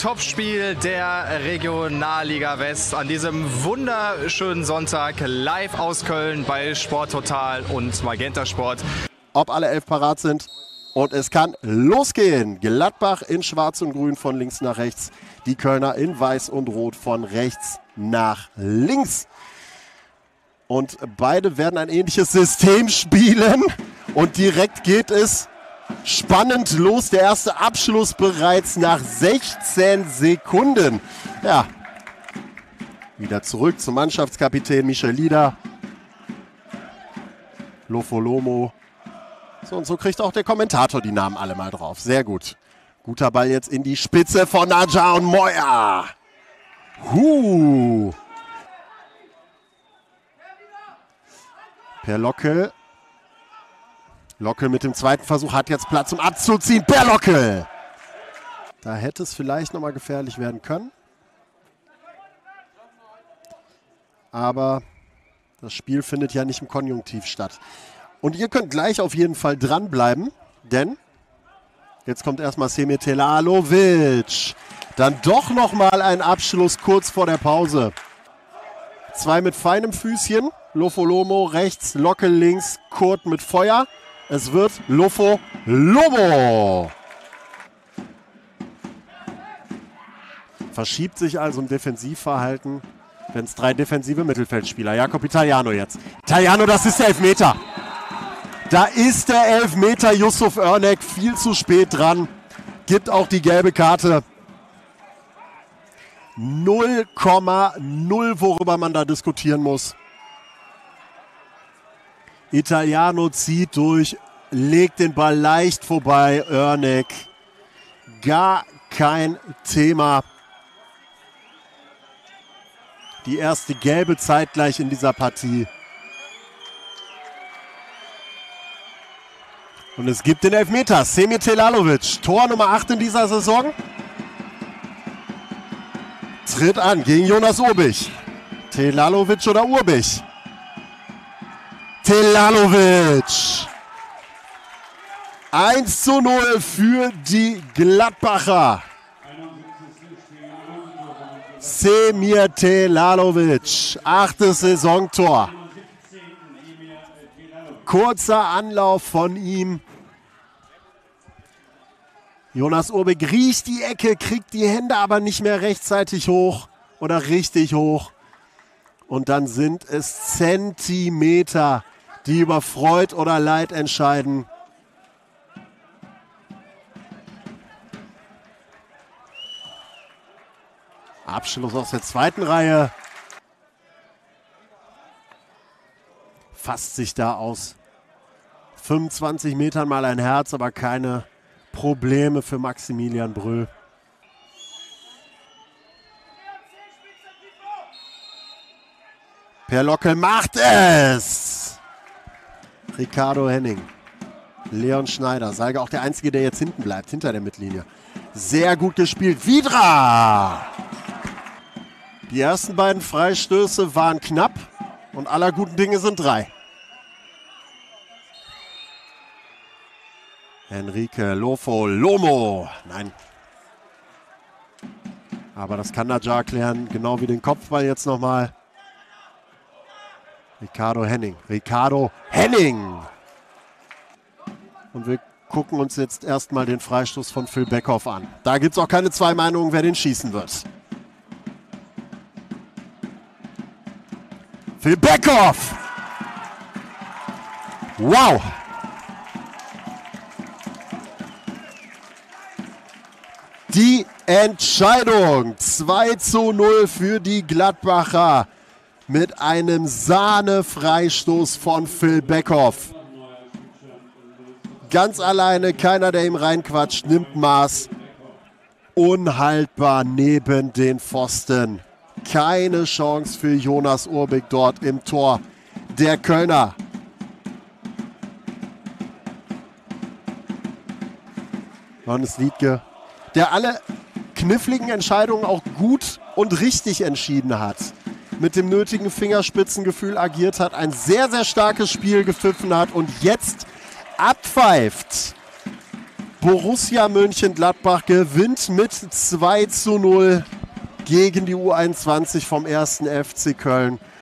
Topspiel der Regionalliga West an diesem wunderschönen Sonntag live aus Köln bei Sport Total und Magenta Sport. Ob alle 11 parat sind und es kann losgehen. Gladbach in Schwarz und Grün von links nach rechts. Die Kölner in Weiß und Rot von rechts nach links. Und beide werden ein ähnliches System spielen. Und direkt geht es spannend los. Der erste Abschluss bereits nach 16 Sekunden. Ja, wieder zurück zum Mannschaftskapitän Michel Lieder. Lofolomo. So, und so kriegt auch der Kommentator die Namen alle mal drauf. Sehr gut. Guter Ball jetzt in die Spitze von Naja und Moya. Per Lockel. Lockel mit dem zweiten Versuch hat jetzt Platz, um abzuziehen. Per Lockel. Da hätte es vielleicht nochmal gefährlich werden können. Aber das Spiel findet ja nicht im Konjunktiv statt. Und ihr könnt gleich auf jeden Fall dranbleiben, denn jetzt kommt erstmal Semir Telalovic. Dann doch nochmal ein Abschluss kurz vor der Pause. Zwei mit feinem Füßchen. Lofolomo rechts, Lockel links, Kurt mit Feuer. Es wird Lofolomo. Verschiebt sich also im Defensivverhalten, wenn es 3 defensive Mittelfeldspieler. Jakob Italiano jetzt. Italiano, das ist der Elfmeter. Da ist der Elfmeter. Yusuf Örnek viel zu spät dran. Gibt auch die gelbe Karte. 0,0, worüber man da diskutieren muss. Italiano zieht durch, legt den Ball leicht vorbei. Örnek, gar kein Thema. Die erste gelbe zeitgleich in dieser Partie. Und es gibt den Elfmeter. Semir Telalovic, Tor Nummer 8 in dieser Saison. Tritt an gegen Jonas Urbich. Telalovic oder Urbich? Telalovic. 1:0 für die Gladbacher. Semir Telalovic, 8. Saisontor. Kurzer Anlauf von ihm. Jonas Urbich riecht die Ecke, kriegt die Hände aber nicht mehr rechtzeitig hoch oder richtig hoch. Und dann sind es Zentimeter, die über Freud oder Leid entscheiden. Abschluss aus der zweiten Reihe. Fasst sich da aus 25 Metern mal ein Herz, aber keine Probleme für Maximilian Bröll. Per Lockel macht es! Ricardo Henning, Leon Schneider, Salga auch der Einzige, der jetzt hinten bleibt, hinter der Mittellinie. Sehr gut gespielt, Vidra! Die ersten beiden Freistöße waren knapp und aller guten Dinge sind 3. Henrique Lofolomo. Nein. Aber das kann Naja klären, genau wie den Kopfball jetzt nochmal. Ricardo Henning. Und wir gucken uns jetzt erstmal den Freistoß von Phil Beckhoff an. Da gibt es auch keine zwei Meinungen, wer den schießen wird. Phil Beckhoff! Wow! Die Entscheidung. 2:0 für die Gladbacher mit einem Sahne-Freistoß von Phil Beckhoff. Ganz alleine, keiner, der ihm reinquatscht, nimmt Maß. Unhaltbar neben den Pfosten. Keine Chance für Jonas Urbich dort im Tor der Kölner. Johannes Liedtke, der alle kniffligen Entscheidungen auch gut und richtig entschieden hat. Mit dem nötigen Fingerspitzengefühl agiert hat, ein sehr, sehr starkes Spiel gepfiffen hat und jetzt abpfeift. Borussia Mönchengladbach gewinnt mit 2:0 gegen die U21 vom 1. FC Köln.